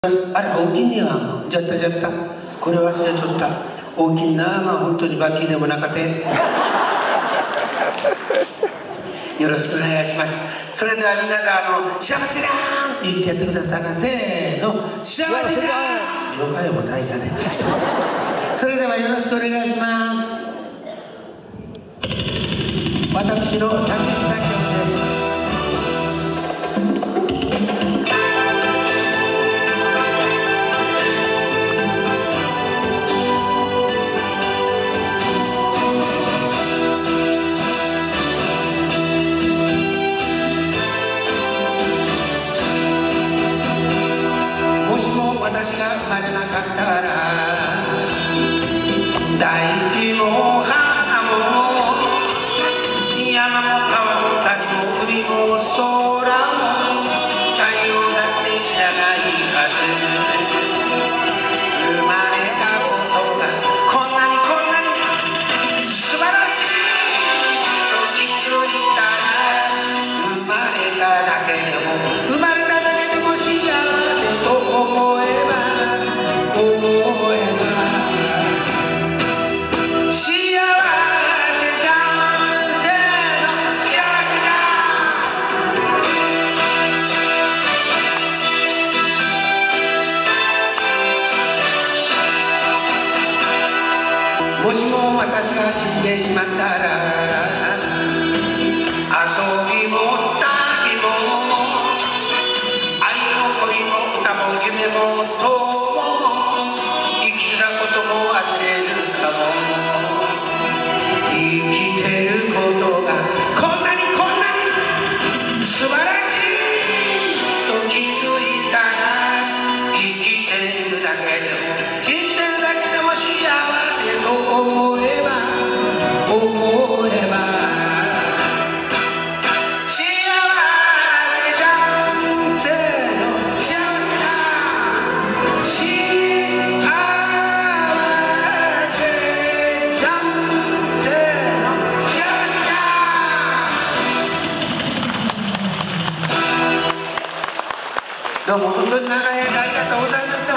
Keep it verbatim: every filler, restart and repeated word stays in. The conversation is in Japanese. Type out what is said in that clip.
あれ大きいねはじゃったじゃったこれ忘れとった大きいなまあ本当にバッキーでもなかてよろしくお願いします。それでは皆さんあの幸せじゃんって言ってやってくださいな。せーの幸せじゃんよかよも大変でそれではよろしくお願いします。私のさんじゅっさい曲です。私が生まれなかったら大地も花も山も川も谷も海も空も太陽だって知らないはず。生まれたことがこんなにこんなに素晴らしいと気づいたら生まれただけでも生まれただけでも幸せと思えばもしも私が死んでしまったら遊びも旅も愛も恋も歌も夢も友も生きたことも忘れるかも。生きてることがこんなにこんなに素晴らしいと気づいたら生きてるだけでも生きてるだけでも幸せと思えば思えば幸せじゃんせーの幸せじゃん幸せじゃんせーの幸せじゃん。どうも本当に長い間ありがとうございました。